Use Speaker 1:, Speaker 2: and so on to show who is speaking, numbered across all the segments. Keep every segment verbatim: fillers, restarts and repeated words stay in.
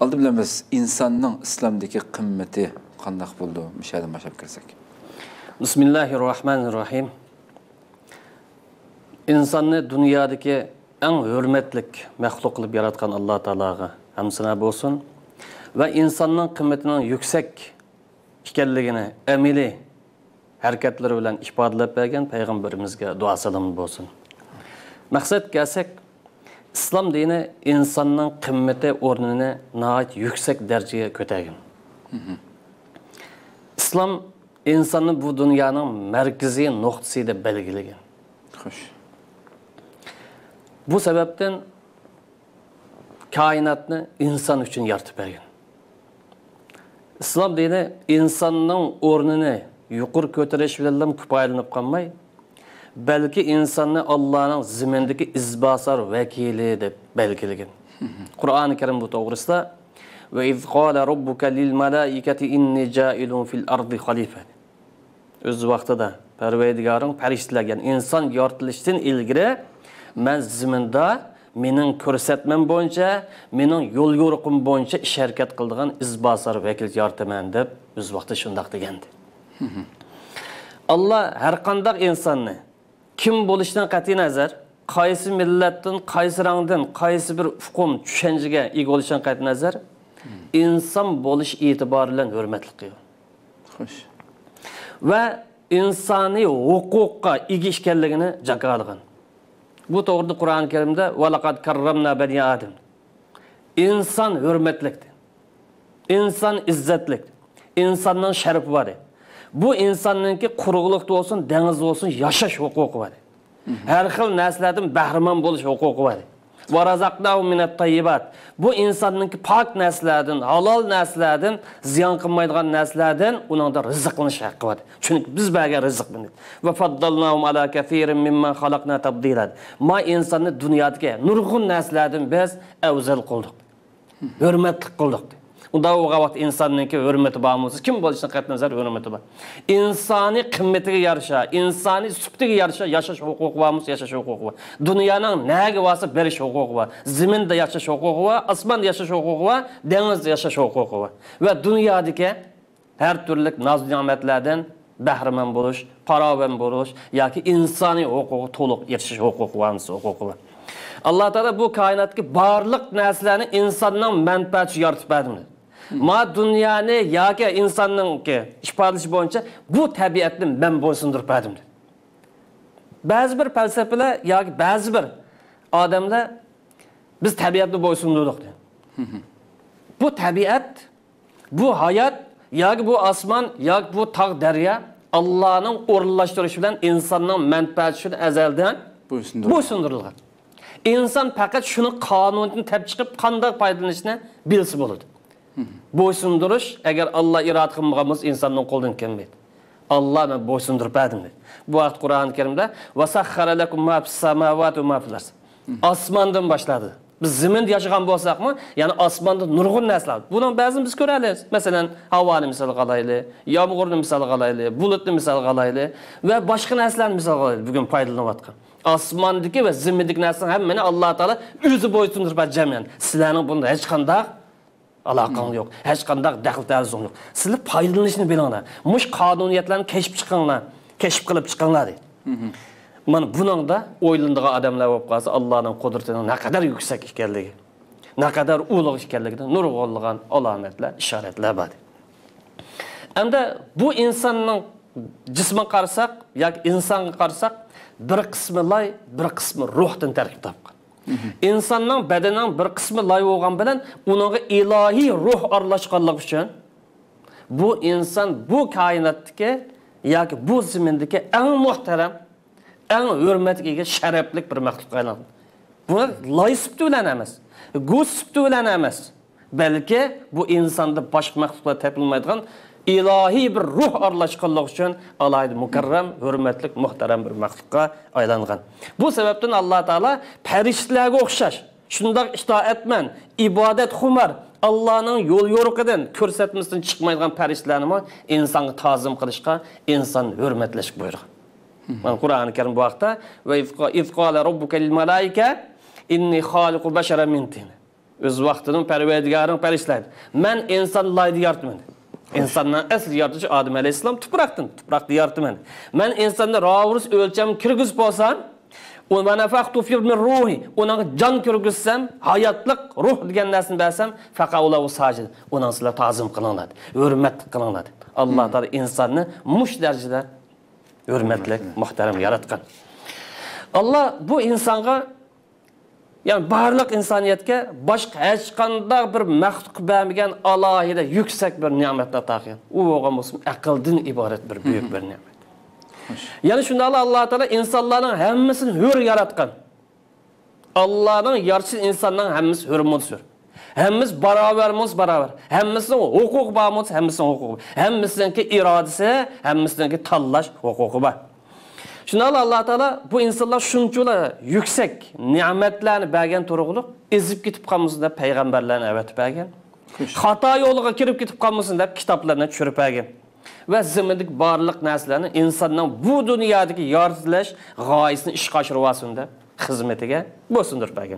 Speaker 1: Aldı bilen biz insanın İslam'daki kımmeti qandaq buldu? Müşahede başlayıp kirsak.
Speaker 2: Bismillahirrahmanirrahim. İnsanı dünyadaki en hürmetlik məxluq qılıb yaratqan Allah Teala'ga hamsına bolsun ve insanın kıymetinin yüksek ikenligini emeli hareketleri bilen ifadalab bergen Peygamberimizge dua salam bolsun. Maksat gelsek İslam dini insanın kımmeti ornunu nahayet yüksek dereceye kötegen. İslam insanı bu dünyanın merkezi noktasıyla belgilegen.
Speaker 1: Hoş.
Speaker 2: Bu sebepten kainatını insan için yaratıp bergen. İslam dini insanın ornunu yuqur kötüreş bilen küpaylanıp kalmay, belki insanı Allah'ın zimindeki izbasar vekili de belgilegen. Kur'an-ı Kerim bu doğrusu ve iz qala rabbuka lil malaikati inni ja'ilun fil ardi halife. Öz vaqtida Parvardigarın periştilagan insan yaratılışdan ilgiri men ziminde mening ko'rsatmam boyunca, mening yo'l yo'riqim boyunca ish harakat qiladigan izbasar vakil yarataman deb öz vaqtida shundaq degandi. Allah har qanday insonni kim bo'lishidan qat'iy nazar, qaysi millatdan, qaysi rangdan, qaysi bir uqum, tushunchaga ega bo'lishidan qat'iy nazar, inson bo'lish e'tibori bilan hurmatli qilgan.
Speaker 1: Xo'sh.
Speaker 2: Va insoniy huquqqa ega ekanligini jaqalagan. Bu to'g'rida Qur'on-i Karimda "Valaqad karramna bani Adam." İnsan hürmetlikdir. İnsan izzetlikdir. İnsanın şerefi var. Bu insanınki quruqlıqda olsun, denizde olsun yaşaş hukuku var. Her xil neslerden bahriman buluş hukuku var. "Ve razaqnahum minat tayyibat." Bu insanınki pak neslerden, halal neslerden, ziyan qilmaydigan neslerden onun da rızıqlanish haqqı var. Çünkü biz bergen rızık bildik. "Ve faddalnahum ala kathirin mimman xalaqna tabdilan." Ma insanı dünyadaki nurgun neslerden biz afzal qildik. Hürmetli qildik. Unda o vaxt insanınki hürmeti bağımsız. Kim bo'lishdan qat'iy nazar hürmeti var. İnsani kımmetiga yarasha, insani sübtiga yarasha yaşash huquqi bağımsız, yaşash huquqi var. Dünyanın nega varsa berish huquqi var. Ziminde yaşash huquqi var, asmanda yaşash huquqi var, denizde yaşash huquqi var. Ve dünyadaki her türlü naz-nimetlerden bahriman bo'lish, farovon bo'lish yoki insani huquqi to'liq erishish huquqi var, huquqi var. Allah Teala bu kainatdagi barliq narsalarni insonning manfaati yaratib berdi. Ma dünyanı ya ki insanın ki ifadesi boyunca bu tabiatni ben boysundurib berdim. Bazı bir felsefeler ya ki bazı bir adamlar biz tabiatni boysundurduk. Bu tabiat, bu hayat ya ki bu asman ya ki bu tağ derya Allah'ın orunlaştırışı bilen insanın menfaati için ezelden boysundurulgan. İnsan fakat şunu kanunun tep çıkıp qanday faydalanishni bilse bo'ladi. Boysunduruş, eğer Allah irad qilmaganmiz insonning qo'lidan kelmaydi. Allah men boysundurib berdim dedi. Bu vaqt Qur'on-i Kerimda "Vasakhkhara lakum ma fis samawati va ma fil ard." Osmondan boshladi. Biz ziminda yashagan bo'lsakmi, ya'ni osmonda nurg'un narsalar. Buni ba'zini biz ko'ramiz. Masalan, havoni misol qilaylik, yomg'irni misol qilaylik, bulutni misol qilaylik va boshqa narsalarni misol qilaylik. Bugun foydalanayotgan. Osmondagi va zimindagi narsaning hammani Alloh taolo o'zi boysundurib bergan. Sizlarning bunda hech qanday alaqan yok. Hiç qanday daxl ta'zim yok. Sizlar foydalanishni bilinglar. Mush qonuniyatlarni keşif chiqinglar, keşif qilib chiqinglar deydi. Mana buningda o'ylanadigan odamlar bo'lib qolsa, Allohning qudratining ne kadar yüksek ekanligi, ne kadar ulug' ekanligidan nurg'unlagan alomatlar, ishoratlar bor. Endi bu insonning jismiga qarasak yoki insonga qarasak, bir qismi lay, bir qismi ruhdan tarkib topgan. İnsanın bedeninin bir kısmı lay olgan bilen onun ilahi ruh arlaşkanlık için bu insan bu kainattaki ya ki bu zimindeki en muhterem, en hürmetli, şereflik bir mahluk aylandı. Buna lay sıptı bilen emez, göz sıptı bilen emez. Belki bu insanda başka mahlukla tepilmeydiğin ilahi bir ruh arlaşkanlık için alaydı mukarrem, hürmetli, muhterem bir mahlukka aylangan. Bu sebepten Allah Teala periştlerine okşaş, şundak itaat etmen, ibadet humar, Allah'ın yol yoruqıdan körsetmesinden çıkmaydigan periştlerini insanı tazim kılışka, insan hürmetleşik buyurur. Kur'an-ı Kerim bu vaxta ve iz qala rabbuka lil malaika inni khaliqu beşeren min tin. Öz vaqtının Parvardigarın perişlaydı. Men insan laydı yartımın. İnsandan asl yartıcı Adem Aleyhisselam tupraqdan, tupraqda yartımın. Men insanda ravurus ölçem kirgiz bolsam, o manafaqtu fi min ruhi, onun can kirgizsem, hayatlık ruh degan narsani bersem, faqa ular sajid, onun sizlar ta'zim qilinglar, hurmat qilinglar. Allah Taala insonni mush darajada hurmatli, muhtaram yaratgan. Allah bu insonga, yani barliq insoniyatga boshqa hech qanday bir maxluq bermagan alohida yuksak bir ne'matni ato qilgan. U bo'lgan bo'lsin aqldan iborat bir buyuk bir ne'mat. Yani shunda Allah Taala insonlarning hammasini hur yaratgan. Allah'ın yarışı insanların hammasi hurmatsir. Hammamiz barobarmiz, barobar. Hammasining huquqi bormiz, hammasining huquqi. Hammasininki irodasi, hammasininki tanlash huquqi bor. Shunda Allah Taala bu insonlar shunchalar yuksak ne'matlarni bergan turg'iliq ezib ketib qolmasin deb payg'ambarlarni avatib bergan. Xato yo'liga kirib ketib qolmasin deb kitoblarni tushirib bergan. Ve zimmedik barliq narsalarni insonning bu dunyodagi yoritilish g'oyasini ishga oshirib deb xizmatiga bo'ysundirib bergan.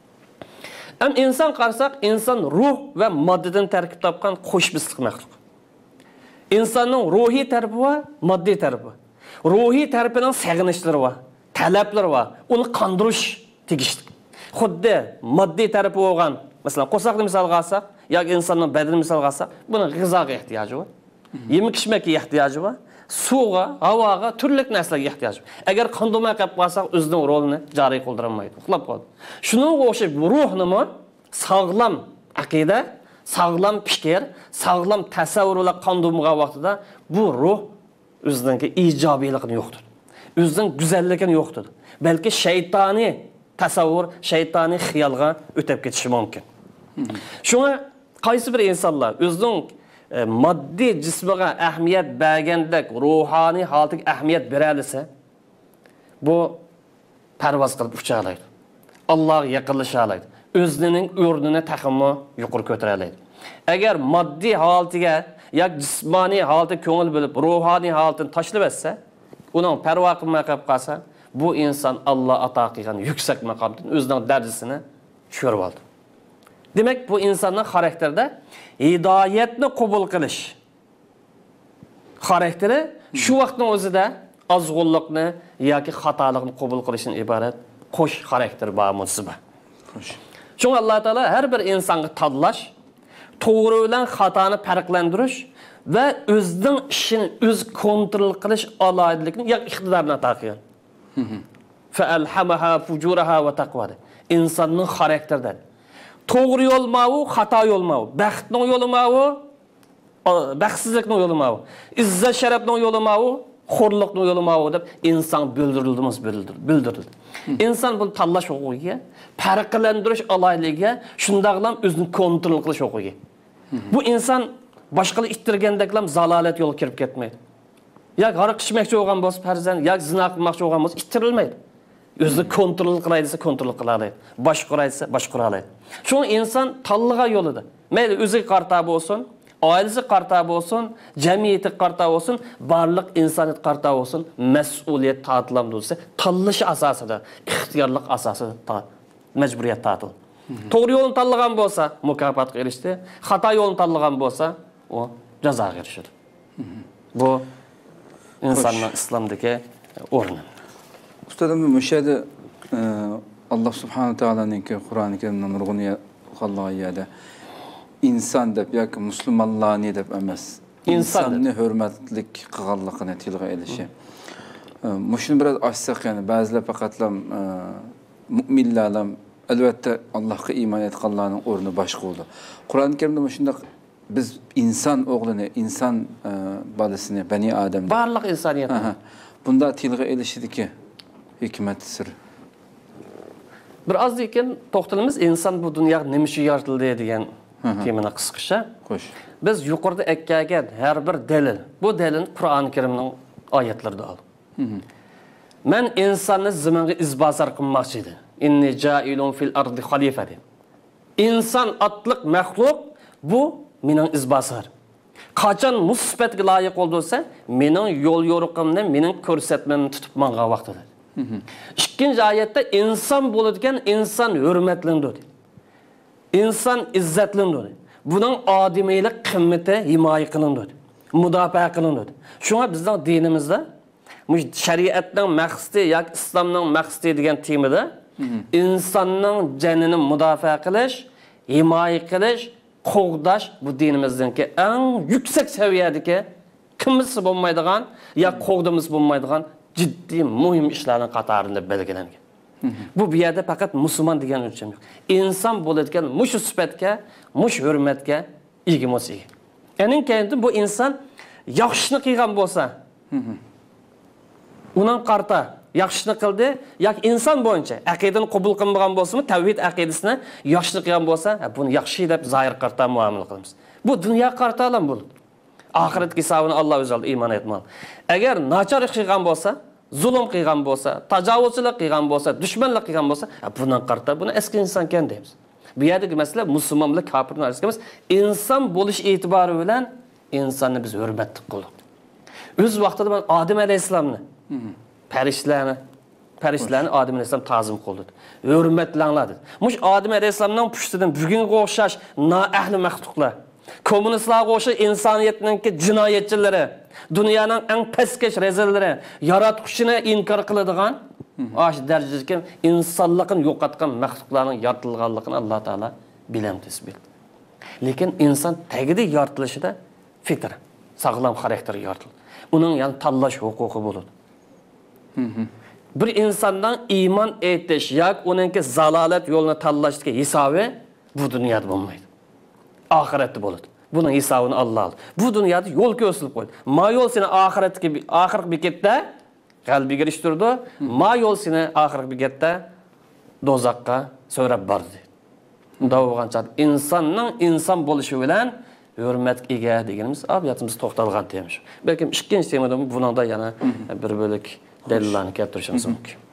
Speaker 2: Am inson qarasak, inson ruh va moddadan tarkib topgan qo'shbisliq maxluq. İnsanın ruhiy tarafı va moddiy tarafi. Ruhiy tarafining sag'inishlari va talablari va uni qondirish tegishli. Xuddi moddiy tarafi bo'lgan, masalan, qo'saqni misolga olsak, yoki insonning badanini misolga olsak, buning g'izoga ehtiyoji bor. Yemek içmekka ehtiyoji bor. Suvga, havoga, turli narsalarga ehtiyoji bor. Agar qondirmay qolib qolsak, o'zining rolini joriy qildirolmaydi, uxlab qoladi. Shuning o'xshab ruhni sog'lom aqida, sog'lom fikr, sog'lom tasavvurlar qondirmagan vaqtida bu ruh o'zining ijobiyligini yo'qdir. O'zining go'zalligini yo'qdir. Balki shaytoniy tasavvur, shaytoniy xiyolga o'tib ketishi mumkin. Shunga qaysi bir insonlar o'zining e, moddiy jismiga ahamiyat bergandek ruhoniy holatiga ahamiyat beralisa, bu parvoz qilib ucha oladi. Allohga yaqinlasha oladi. O'zining o'rnini taxmi yuqori ko'tara oladi. Agar moddiy holatiga yoki jismoniy holatiga ko'ngil bo'lib, ruhoniy holatini tashlab etsa, uning parvo qilmay qolib qolsa, bu inson Alloh ato qilgan yuksak maqomdan o'zining darajasini tushirib oldi. Demek bu insanın karakterde hidayetini qabul qilish karakteri şu vaqtning o'zida azg'unlikni yoki xatolikni qabul qilishdan iborat qo'sh xarakter bor musiba. Çünkü Allah Teala her bir insonga tanlash, to'g'ri bilan xatoni farqlantirish va o'zining ishini o'z kontrol qilish aloyidlikni yoki iqtidorini ato qilgan. Fa alhamaha fujuraha va taqwa. İnsanning xarakteridir. To'g'ri yo'l mavu, xato yo'l mavu, baxtning yo'li mavu, baxtsizlikning yo'li mavu, izzat sharafning yo'li mavu, xo'rlikning yo'li mavu deb inson bildirildi-mis bildirildi. İnson bu tanlash huquqiga, farqlantirish aloyligiga, shundaqlam o'zini kontrol qilish huquqiga. Bu inson boshqalar ittirgandaklam zalolat yo'l kirib ketmaydi. Yoki aroq ichmoqchi bo'lgan bo'lsa farzand, yoki zina qilmoqchi bo'lgan bo'lsa ittirilmaydi. Özünü kontrol qılaydısa kontrol qılalaydı. Başquraydısa başquralaydı. Şu insan tanlığa yoludur. Meyli özü qartabı olsun, ailesi qartabı olsun, cemiyeti qartabı olsun, barlıq insaniyet qartabı olsun, məsuliyet tatılam olsa, tanlışı asasıdır, ixtiyarlıq asası mecburiyet tatıl. Doğru yolun tanlığan olsa mükafat erişti, hata yolun tanlığan olsa o ceza erişir. Bu insanın İslam'daki ornu.
Speaker 1: Ustadım müşahede Allah Subhanahu Teala'nın ki Kur'an-ı Kerim'den nurgunu Allah'a insan dep yoki musulmonlarni deb emas. İnsanni hurmatlik qilganligini tilga elishi. Mushuni biraz açsak yani ba'zilar faqatlam mu'minlarlar albatta Allohga iymon etganlarning o'rni boshqa bo'ldi. Qur'on-i Kerimda shunda biz inson o'g'lini, inson bolasini, bani Adam
Speaker 2: barliq insoniyat
Speaker 1: bunda tilga elishidiki hikmet sir.
Speaker 2: Biraz deyken to'xtalamiz inson bu dunyoga nima uchun yaratildi degan temani qisqacha.
Speaker 1: Xo'sh.
Speaker 2: Biz yuqorida aytgan har bir dalil, bu dalil Qur'on-i Karimning oyatlarida ol. Men insonni zaminga izbosar qilmoqchi edim. Inni ja'ilun fil ardi xalifa deb. İnson otliq maxluq bu mening izbosar. Qachon musibatga loyiq bo'lsa, mening yo'l yo'riqimni, mening ko'rsatmamni tutib menga vaqtida. İkinci ayette insan bulurken insan hürmetlendi. inson izzatlanadi. Buning odimiylik qimmati himoya qilinadi, mudofaa qilinadi. Shunga bizning dinimizda shariatning maqsadi yoki islomning maqsadi degan temada insonning jonini mudofaa qilish, himoya qilish, qo'g'dash bu dinimizdagi eng yuksak saviyadagi qilmisi bo'lmaydigan ya qo'g'dimiz bo'lmaydigan jiddiy muhim ishlarning qatorida belgilangan. Bu bu yerda faqat musulmon degan o'lcham yo'q. Inson bo'ladigan mushu sifatga, mush hurmatga ega bo'lsa. Ening keyin bu inson yaxshini qilgan bo'lsa, uning qarta yaxshini qildi, yoki inson bo'yicha aqidani qabul qilmagan bo'lsa-mi, tavhid aqidasini yaxshini qilgan bo'lsa, buni yaxshi deb zohir qarta muomala qilamiz. Bu dunyo qarta bilan bo'ladi. Oxiratga hisobini Alloh o'zi oldi iymon etmoq. Agar nachar qilgan bo'lsa, zulm qilgan bo'lsa, tajovuzchilik qilgan bo'lsa, dushmanlik qilgan bo'lsa, bundan qarta buni eski inson ekan deymiz. Bu yerdagi masala musulmonlar kofirlar orasida emas, inson bo'lish e'tibori bilan insonni biz hurmat qildik. O'z vaqtida men Odam alayhisalomni, farishtalarni, farishtalarni Odam alayhisalom ta'zim qildi. Hurmatlanglar dedi. Mush Odam alayhisalomning pushtidan bugunga o'xshash noahli maxluqlar, kommunistlarga o'xshash insoniyatning jinoyatchilari, dunyoning eng pastkash rezillari, yaratqushini inkor qiladigan, o'sha darajadagi insonlikni yo'qotgan maxluqlarning yaratilganligini Alloh taolo bilamdi. Lekin inson tagida yaratilishida fitr, sog'lom xarakter yaratildi. Uning yani tanlash huquqi bo'ladi. Bir insondan iymon etish yoki uningki zalolat yo'lini tanlashga hisobi bu dunyoda bo'lmaydi. Oxiratda bo'ladi. Buning hisobini Alloh oldi. Bu dunyoda yo'l ko'rsilib qo'ydi. Ma yo'l seni oxiratga oxirgi bekatda qalbiga irishtirdi. Ma yo'l seni oxirgi bekatda dozoqqa so'rab bordi. Unda bo'lgancha insonning inson bo'lishi bilan hurmatga ega deganimiz abiyatimiz to'xtalgan temish. Balkim ikkinchi temada buningda yana bir bo'lik dalillarni keltirishimiz mumkin.